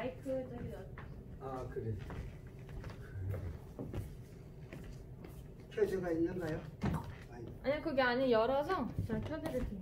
마이크 저기 아 그래. 켜져가 있는가요? 아니요 그게 아니 열어서 제가 켜드릴게요.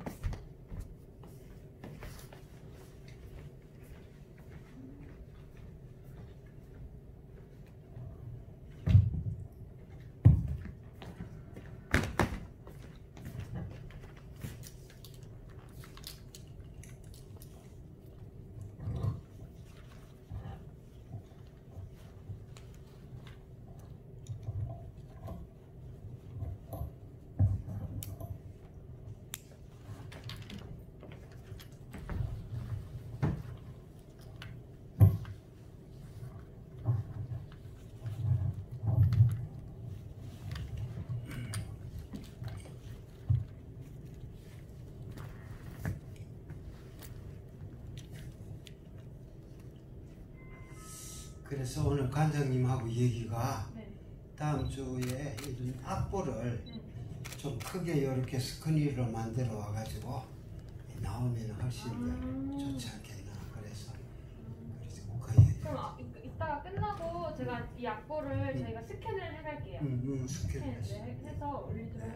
그래서 오늘 관장님하고 얘기가 네. 다음 주에 이런 악보를 좀 크게 이렇게 스크린으로 만들어 와가지고 나오면 훨씬 더 좋지 않겠나. 그래서 그 얘기. 그럼 이따가 끝나고 제가 이 악보를 저희가 스캔을 해갈게요. 스캔 해서 올리도록.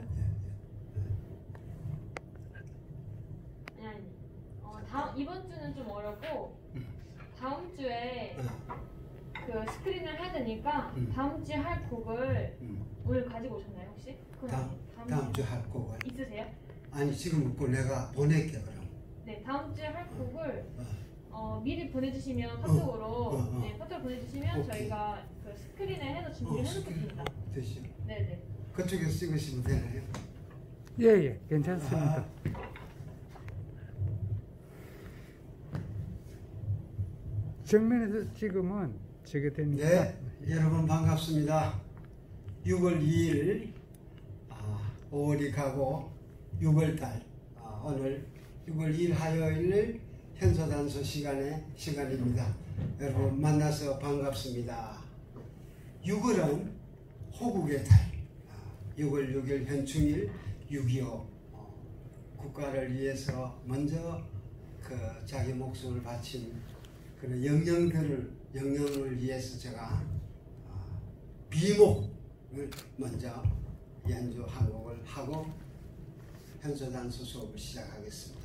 아니 다음 이번 주는 좀 어렵고 다음 주에 그 스크린을 해야 되니까 다음 주에 할 곡을 오늘 가지고 오셨나요 혹시? 다음 주 할 곡을 있으세요? 아니 지금 못 내가 보낼게 그럼. 네 다음 주에 할 곡을 미리 보내주시면 카톡으로 네 카톡 보내주시면 오케이. 저희가 그 스크린에 해서 준비를 해놓겠습니다. 되시오. 네네. 그쪽에서 찍으시면 되나요? 예예 괜찮습니다. 정면에서 찍으면 저게 되니까. 네, 여러분 반갑습니다. 6월 2일 5월이 가고 6월달 오늘 6월 2일 화요일 현소단소 시간입니다. 여러분 만나서 반갑습니다. 6월은 호국의 달 6월 6일 현충일 6.25 국가를 위해서 먼저 그 자기 목숨을 바친 그런 영령을 위해서 제가 비목을 먼저 연주 한 곡을 하고 현소단소 수업을 시작하겠습니다.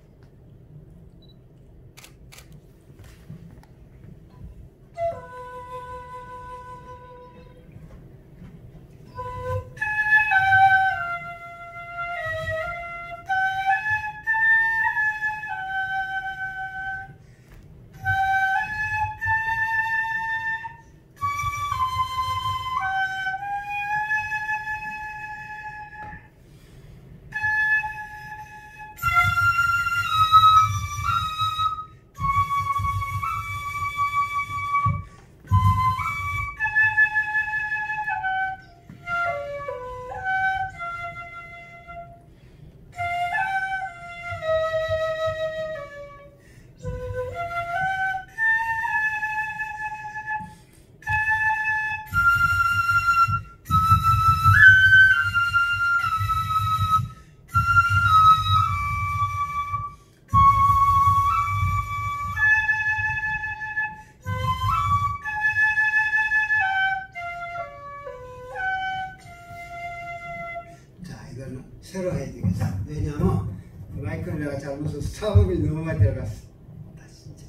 새로 해야 되겠어. 왜냐면 마이크를 내가 잘못해서 스타벅이 너무 많이 들어갔어. 진짜.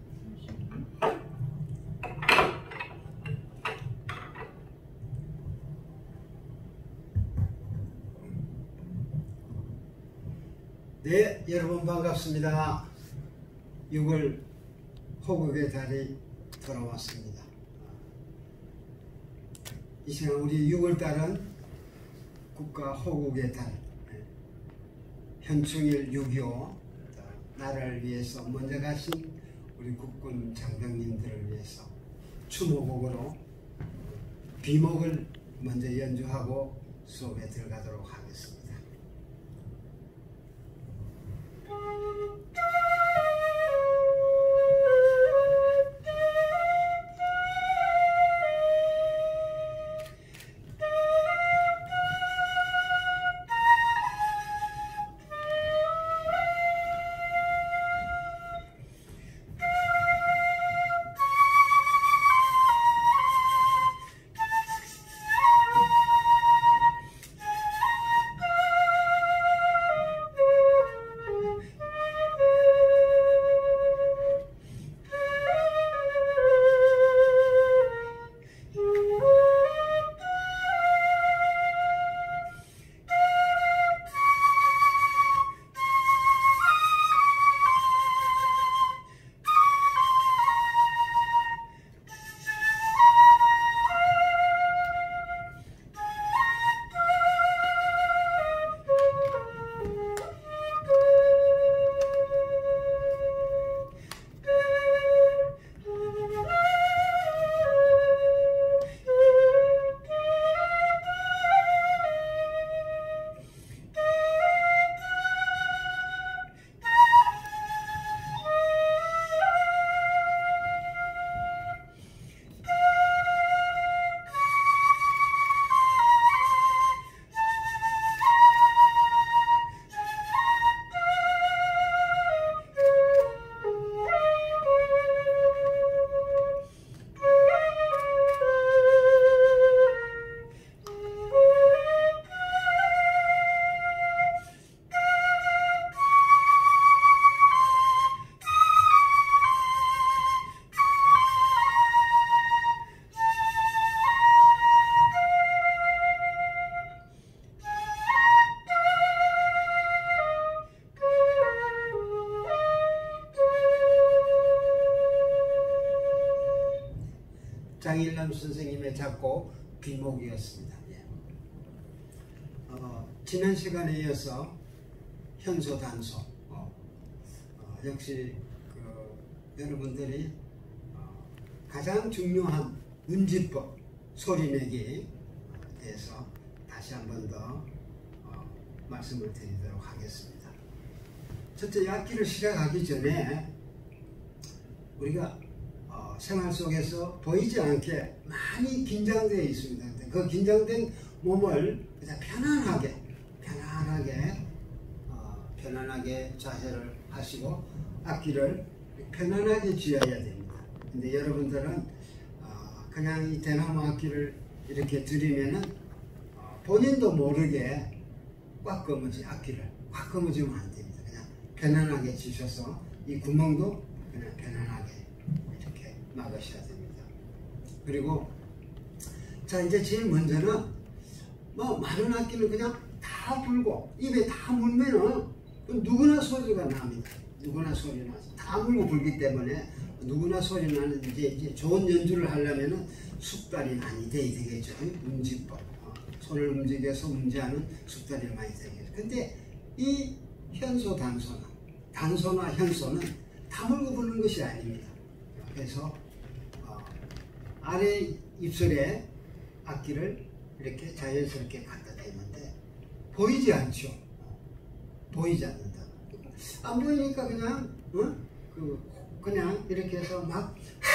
네, 여러분 반갑습니다. 6월 호국의 달이 돌아왔습니다. 이 시간 우리 6월달은 국가 호국의 달, 현충일 6.25 나라를 위해서 먼저 가신 우리 국군 장병님들을 위해서 추모곡으로 비목을 먼저 연주하고 수업에 들어가도록 하겠습니다. 장일남 선생님의 작곡 귀목이었습니다. 예. 지난 시간에 이어서 현소 단소 역시 여러분들이 가장 중요한 운지법 소리내기에 대해서 다시 한 번 더 말씀을 드리도록 하겠습니다. 첫째, 악기를 시작하기 전에 우리가 생활 속에서 보이지 않게 많이 긴장되어 있습니다. 그 긴장된 몸을 그냥 편안하게 자세를 하시고 악기를 편안하게 쥐어야 됩니다. 근데 여러분들은 그냥 이 대나무 악기를 이렇게 들이면은 본인도 모르게 악기를 꽉 검어지면 안 됩니다. 그냥 편안하게 쥐셔서 이 구멍도 그냥 편안하게 이렇게 막으셔야 됩니다. 그리고 자, 이제 제일 먼저는 많은 악기는 그냥 다 불고 입에 다 물면은 누구나 소리가 납니다. 누구나 소리 나서 다 물고 불기 때문에 누구나 소리 나는데 이제 좋은 연주를 하려면은 숙달이 많이 돼야 되겠죠. 운지법. 손을 움직여서 운지하는 숙달이 많이 되겠죠. 근데 이 현소 단소나 현소는 다 물고 부는 것이 아닙니다. 그래서 아래 입술에 악기를 이렇게 자연스럽게 갖다 대는데 보이지 않죠. 보이지 않는다. 안 보이니까 그냥 이렇게 해서 막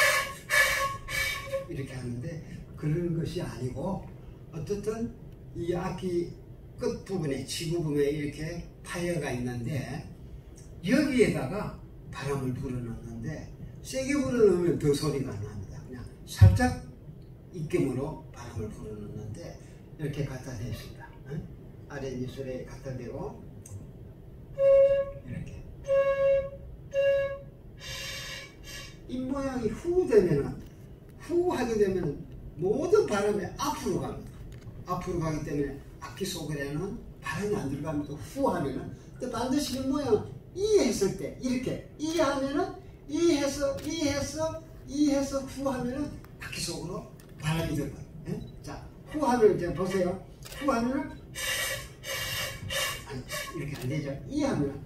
이렇게 하는데 그런 것이 아니고 어떻든 이 악기 끝부분에 지구 부분에 이렇게 파이어가 있는데 여기에다가 바람을 불어넣는데 세게 불어넣으면 더 소리가 안 납니다. 그냥 살짝 입김으로 바람을 불어넣는데 이렇게 갖다 대십니다. 아래 입술에 갖다 대고 이렇게 입 모양이 후 하게 되면 모든 바람이 앞으로 갑니다. 앞으로 가기 때문에 악기 속에는 바람이 안 들어갑니다. 후 하면은 근데 반드시 입 모양 이 했을 때 이렇게 이 하면은 이 해서 후 하면은 악기 속으로 바람이 들어가요. 자, 후 하면 이제 보세요. 후 하면은 이렇게 안 되죠. 이 하면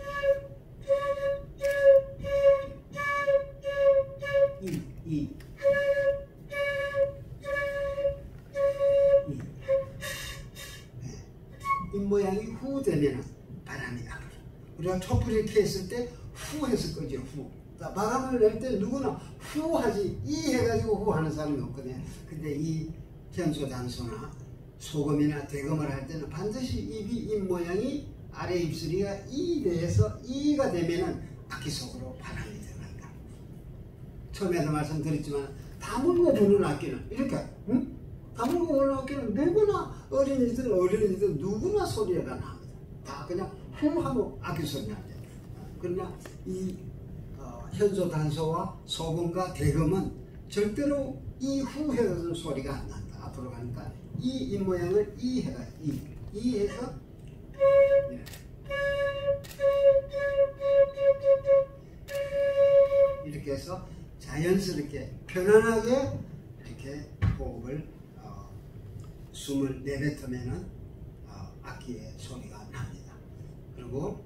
입 모양이 후 되면 바람이 앞으로. 우리가 촛불 이렇게 했을 때 후 했을 거죠. 후. 바람을 낼 때 누구나 후 하지 이 해가지고 후 하는 사람이 없거든요. 근데 이 현소 단소나 소금이나 대금을 할 때는 반드시 입 모양이 아래 입술이가 이 돼서 이가 되면은 악기 속으로 바람이 들어간다. 처음에도 말씀드렸지만 다 물고 부는 악기는 이렇게 다 물고 부는 악기는 누구나 어린이들 누구나 소리가 납니다. 다 그냥 후 하고 악기 소리 납니다. 그러나 이 현소 단소와 소금과 대금은 절대로 이 후 해서 소리가 안 난다. 앞으로 가니까 이 입 모양을 이 해가 이 해서 이렇게 해서 자연스럽게 편안하게 이렇게 호흡을 숨을 내뱉으면은 악기의 소리가 납니다. 그리고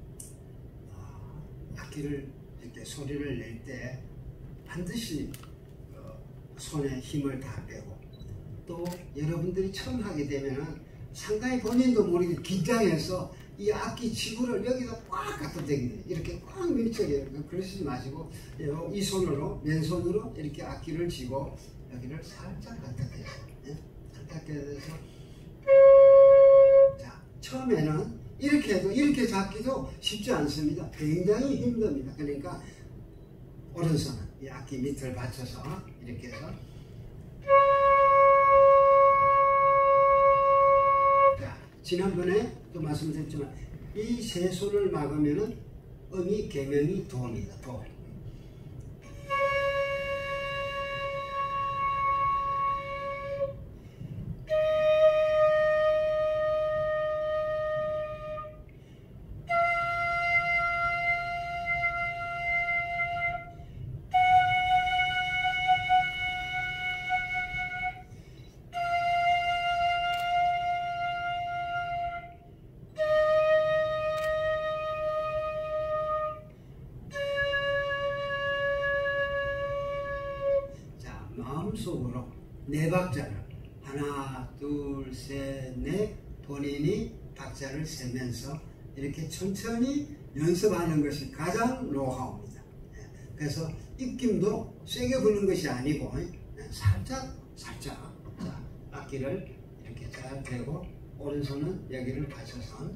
악기를 이렇게 소리를 낼 때 반드시 손에 힘을 다 빼고 또 여러분들이 처음 하게 되면은 상당히 본인도 모르게 긴장해서 이 악기 지구를 여기다 꽉 갖다 대게 돼요. 이렇게 꽉 밀착해요. 그러시지 마시고 이 손으로 맨손으로 이렇게 악기를 쥐고 여기를 살짝 갖다 대요. 살짝 대서 자, 처음에는 이렇게 해도 이렇게 잡기도 쉽지 않습니다. 굉장히 힘듭니다. 그러니까 오른손은 이 악기 밑을 받쳐서 이렇게 해서 자, 지난번에 또 말씀드렸지만 이 세 손을 막으면은 음이 개명이 도입니다. 도. 마음속으로 네 박자를 하나, 둘, 셋, 넷 본인이 박자를 세면서 이렇게 천천히 연습하는 것이 가장 노하우입니다. 그래서 입김도 세게 부는 것이 아니고 살짝 자, 악기를 이렇게 잘 대고 오른손은 여기를 받쳐서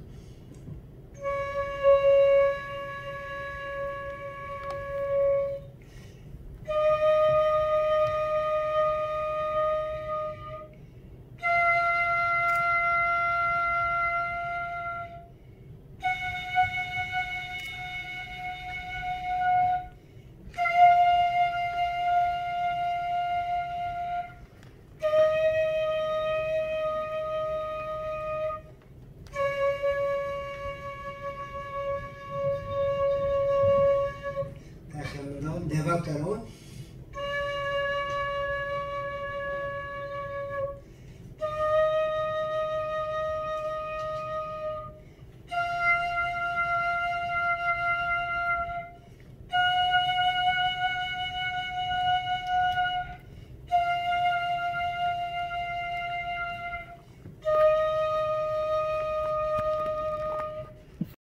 네 박자로